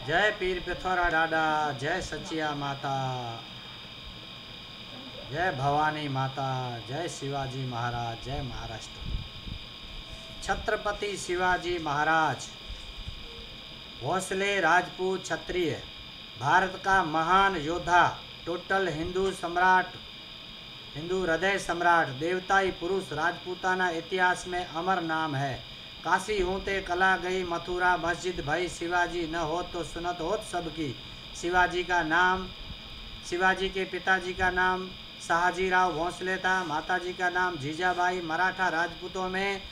जय पीर पिथौरा डाडा, जय सचिया माता, जय भवानी माता, जय शिवाजी महाराज, जय महाराष्ट्र। छत्रपति शिवाजी महाराज भोसले राजपूत क्षत्रिय, भारत का महान योद्धा, टोटल हिंदू सम्राट, हिंदू हृदय सम्राट, देवताई पुरुष, राजपूताना इतिहास में अमर नाम है। काशी होते कला गई मथुरा, मस्जिद भई शिवाजी, न हो तो सुनत होत सबकी। शिवाजी का नाम, शिवाजी के पिताजी का नाम शाहजीराव भोसले था, माताजी का नाम जीजाबाई। मराठा राजपूतों में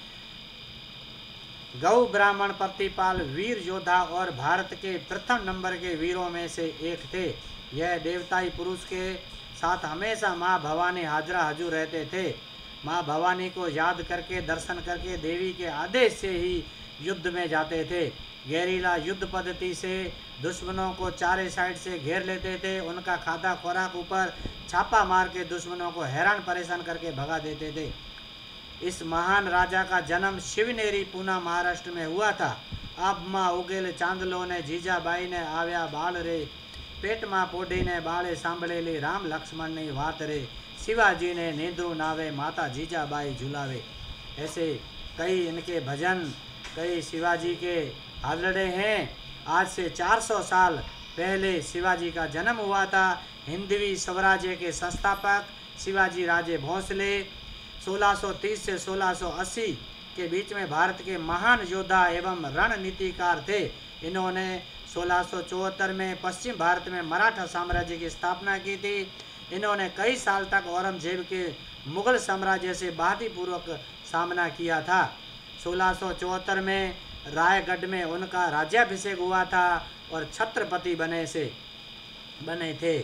गौ ब्राह्मण प्रतिपाल वीर योद्धा और भारत के प्रथम नंबर के वीरों में से एक थे। यह देवताई पुरुष के साथ हमेशा माँ भवानी हाजरा हजूर रहते थे। माँ भवानी को याद करके दर्शन करके देवी के आदेश से ही युद्ध में जाते थे। गहरीला युद्ध पद्धति से दुश्मनों को चारे साइड से घेर लेते थे। उनका खादा खुराक ऊपर छापा मार के दुश्मनों को हैरान परेशान करके भगा देते थे। इस महान राजा का जन्म शिवनेरी पूना महाराष्ट्र में हुआ था। अब माँ उगेल चांदलो ने जीजाबाई ने आव्या बाल रे, पेट माँ पोढ़ी ने बाले सांभळेली, राम लक्ष्मण ने वात रे, शिवाजी ने नींदरू नावे, माता जीजाबाई झुलावे। ऐसे कई इनके भजन, कई शिवाजी के हालड़े हैं। आज से 400 साल पहले शिवाजी का जन्म हुआ था। हिंदवी स्वराज्य के संस्थापक शिवाजी राजे भोसले 1630 से 1680 के बीच में भारत के महान योद्धा एवं रणनीतिकार थे। इन्होंने 1674 में पश्चिम भारत में मराठा साम्राज्य की स्थापना की थी। इन्होंने कई साल तक औरंगजेब के मुगल साम्राज्य से बहादुरीपूर्वक सामना किया था। 1674 में रायगढ़ में उनका राज्याभिषेक हुआ था और छत्रपति बने थे।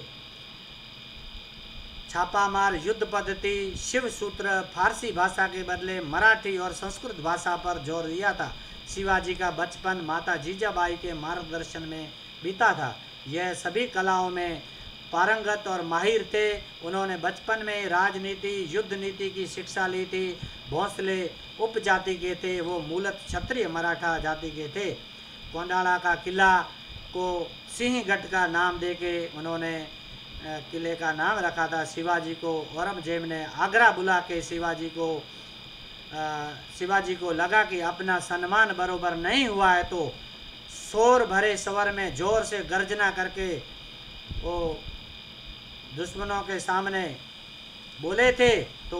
छापामार युद्ध पद्धति, शिव सूत्र, फारसी भाषा के बदले मराठी और संस्कृत भाषा पर जोर दिया था। शिवाजी का बचपन माता जीजाबाई के मार्गदर्शन में बीता था। यह सभी कलाओं में पारंगत और माहिर थे। उन्होंने बचपन में राजनीति, युद्ध नीति की शिक्षा ली थी। भोसले उपजाति के थे, वो मूलतः क्षत्रिय मराठा जाति के थे। कोंडाला का किला को सिंहगढ़ का नाम देके उन्होंने किले का नाम रखा था। शिवाजी को औरंगजेब ने आगरा बुला के शिवाजी को लगा कि अपना सम्मान बरोबर नहीं हुआ है, तो शोर भरे स्वर में जोर से गर्जना करके वो दुश्मनों के सामने बोले थे। तो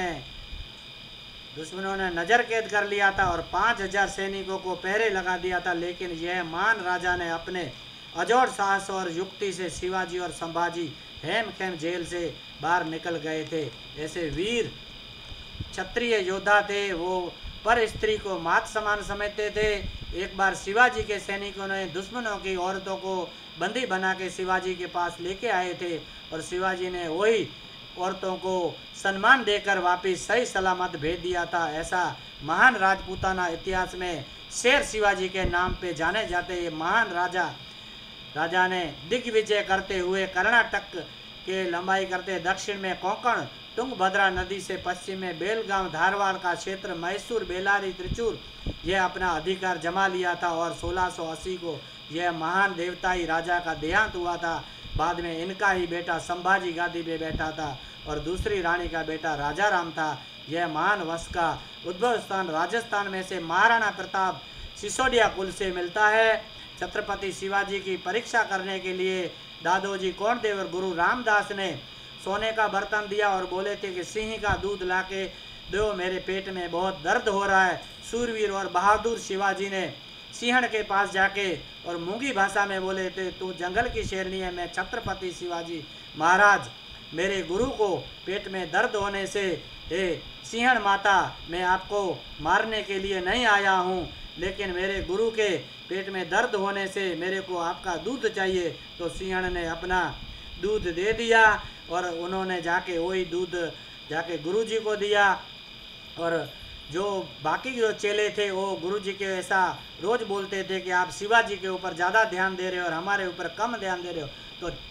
दुश्मनों ने नज़र कैद कर लिया था और 5000 सैनिकों को पहरे लगा दिया था। लेकिन यह महान राजा ने अपने अजोड़ साहस और युक्ति से शिवाजी और संभाजी हेम खेम जेल से बाहर निकल गए थे। ऐसे वीर क्षत्रिय योद्धा थे। वो पर स्त्री को मात समान समझते थे। एक बार शिवाजी के सैनिकों ने दुश्मनों की औरतों को बंदी बना के शिवाजी के पास लेके आए थे और शिवाजी ने वही औरतों को सम्मान देकर वापस सही सलामत भेज दिया था। ऐसा महान राजपूताना इतिहास में शेर शिवाजी के नाम पे जाने जाते। ये महान राजा ने दिग्विजय करते हुए कर्नाटक के लंबाई करते दक्षिण में कोंकण तुंगभद्रा नदी से पश्चिम में बेलगांव धारवाड़ का क्षेत्र, मैसूर, बेलारी, त्रिचूर यह अपना अधिकार जमा लिया था। और 1680 को यह महान देवताई राजा का देहांत हुआ था। बाद में इनका ही बेटा संभाजी गादी पे बैठा था और दूसरी रानी का बेटा राजा राम था। यह महान वंश का उद्भव स्थान राजस्थान में से महाराणा प्रताप सिसोदिया कुल से मिलता है। छत्रपति शिवाजी की परीक्षा करने के लिए दादोजी कोंडदेव और गुरु रामदास ने सोने का बर्तन दिया और बोले थे कि सिंह का दूध लाके दो, मेरे पेट में बहुत दर्द हो रहा है। सूरवीर और बहादुर शिवाजी ने सिंहण के पास जाके और मूंगी भाषा में बोले थे, तू जंगल की शेरनी है, मैं छत्रपति शिवाजी महाराज, मेरे गुरु को पेट में दर्द होने से हे सिंहण माता, मैं आपको मारने के लिए नहीं आया हूँ, लेकिन मेरे गुरु के पेट में दर्द होने से मेरे को आपका दूध चाहिए। तो सिंहण ने अपना दूध दे दिया और उन्होंने जाके वही दूध जाके गुरुजी को दिया। और जो बाकी जो चेले थे वो गुरुजी के ऐसा रोज़ बोलते थे कि आप शिवाजी के ऊपर ज़्यादा ध्यान दे रहे हो और हमारे ऊपर कम ध्यान दे रहे हो। तो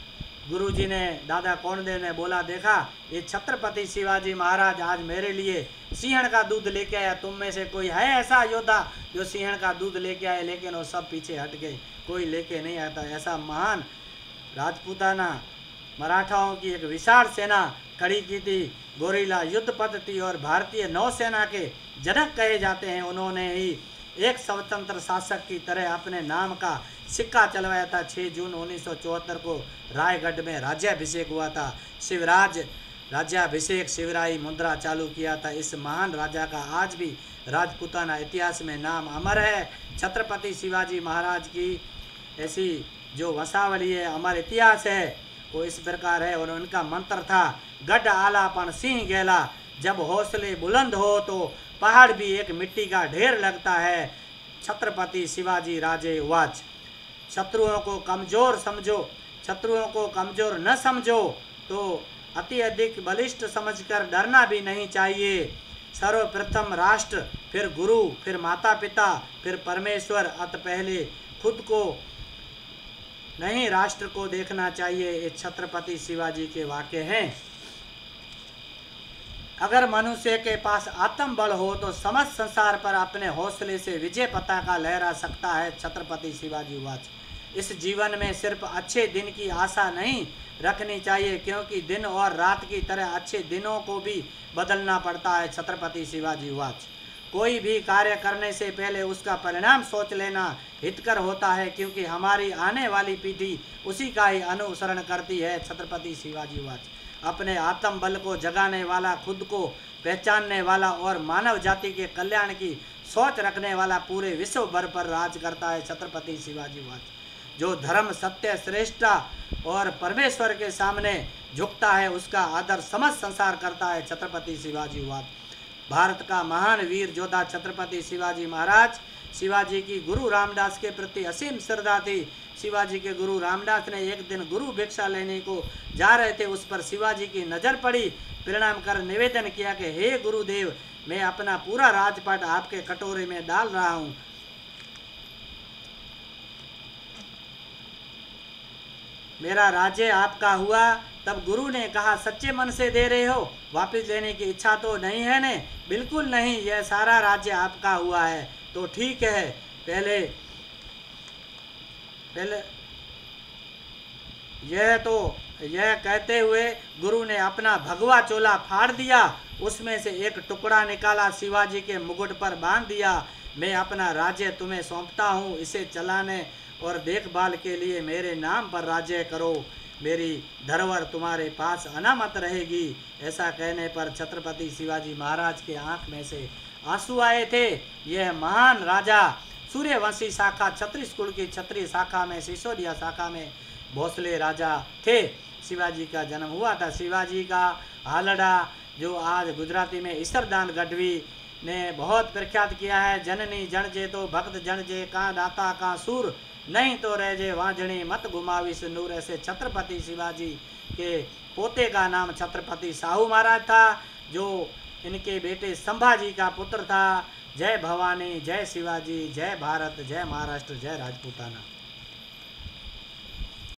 गुरुजी ने, दादा कोंडदेव ने बोला, देखा ये छत्रपति शिवाजी महाराज आज मेरे लिए सिंहण का दूध लेके आया। तुम में से कोई है ऐसा योद्धा जो सिंहण का दूध लेके आए? लेकिन वो सब पीछे हट गए, कोई लेके नहीं आता। ऐसा महान राजपूताना मराठाओं की एक विशाल सेना खड़ी की थी। गोरिल्ला युद्ध पद्धति और भारतीय नौसेना के जनक कहे जाते हैं। उन्होंने ही एक स्वतंत्र शासक की तरह अपने नाम का सिक्का चलवाया था। 6 जून 1974 को रायगढ़ में राज्याभिषेक हुआ था। शिवराज राज्याभिषेक शिवराई मुद्रा चालू किया था। इस महान राजा का आज भी राजपूताना इतिहास में नाम अमर है। छत्रपति शिवाजी महाराज की ऐसी जो वंशावली है, अमर इतिहास है, वो इस प्रकार है। और उनका मंत्र था, गढ़ आलापन सिंह गैला, जब हौसले बुलंद हो तो पहाड़ भी एक मिट्टी का ढेर लगता है। छत्रपति शिवाजी राजे वाच। शत्रुओं को कमज़ोर समझो, शत्रुओं को कमज़ोर न समझो तो अति अधिक बलिष्ठ समझकर डरना भी नहीं चाहिए। सर्वप्रथम राष्ट्र, फिर गुरु, फिर माता पिता, फिर परमेश्वर, अत पहले खुद को नहीं राष्ट्र को देखना चाहिए। ये छत्रपति शिवाजी के वाक्य हैं। अगर मनुष्य के पास आत्म बल हो तो समस्त संसार पर अपने हौसले से विजय पताका लहरा सकता है। छत्रपति शिवाजी वाच। इस जीवन में सिर्फ अच्छे दिन की आशा नहीं रखनी चाहिए, क्योंकि दिन और रात की तरह अच्छे दिनों को भी बदलना पड़ता है। छत्रपति शिवाजी वाच। कोई भी कार्य करने से पहले उसका परिणाम सोच लेना हितकर होता है, क्योंकि हमारी आने वाली पीढ़ी उसी का ही अनुसरण करती है। छत्रपति शिवाजी वाच। अपने आत्म बल को जगाने वाला, खुद को पहचानने वाला और मानव जाति के कल्याण की सोच रखने वाला पूरे विश्व भर पर राज करता है। छत्रपति शिवाजी वाच। जो धर्म, सत्य, श्रेष्ठता और परमेश्वर के सामने झुकता है, उसका आदर समस्त संसार करता है। छत्रपति शिवाजी वाच। भारत का महान वीर योद्धा छत्रपति शिवाजी महाराज। शिवाजी की गुरु रामदास के प्रति असीम श्रद्धा थी। शिवाजी के गुरु रामदास ने एक दिन गुरु भिक्षा लेने को जा रहे थे, उस पर शिवाजी की नज़र पड़ी। प्रणाम कर निवेदन किया कि हे गुरुदेव, मैं अपना पूरा राजपाट आपके कटोरे में डाल रहा हूँ। मेरा राज्य आपका हुआ। तब गुरु ने कहा, सच्चे मन से दे रहे हो? वापस लेने की इच्छा तो नहीं है ने? बिल्कुल नहीं, यह सारा राज्य आपका हुआ है। तो ठीक है, पहले यह कहते हुए गुरु ने अपना भगवा चोला फाड़ दिया, उसमें से एक टुकड़ा निकाला, शिवाजी के मुकुट पर बांध दिया। मैं अपना राज्य तुम्हें सौंपता हूँ, इसे चलाने और देखभाल के लिए मेरे नाम पर राज्य करो। मेरी धरोहर तुम्हारे पास अनामत रहेगी। ऐसा कहने पर छत्रपति शिवाजी महाराज के आंख में से आंसू आए थे। यह महान राजा सूर्यवंशी शाखा, छत्तीस कुल की क्षत्रिय शाखा में, सिसोदिया शाखा में भोसले राजा थे। शिवाजी का जन्म हुआ था। शिवाजी का हालड़ा, जो आज गुजराती में ईसरदान गढ़वी ने बहुत प्रख्यात किया है। जननी जन जे तो भक्त जन जे, कहाँ दाता कहाँ सूर, नहीं तो रह जे वांझणी मत घुमावी नूर। ऐसे छत्रपति शिवाजी के पोते का नाम छत्रपति साहू महाराज था, जो इनके बेटे संभाजी का पुत्र था। जय भवानी, जय शिवाजी, जय भारत, जय महाराष्ट्र, जय राजपूताना।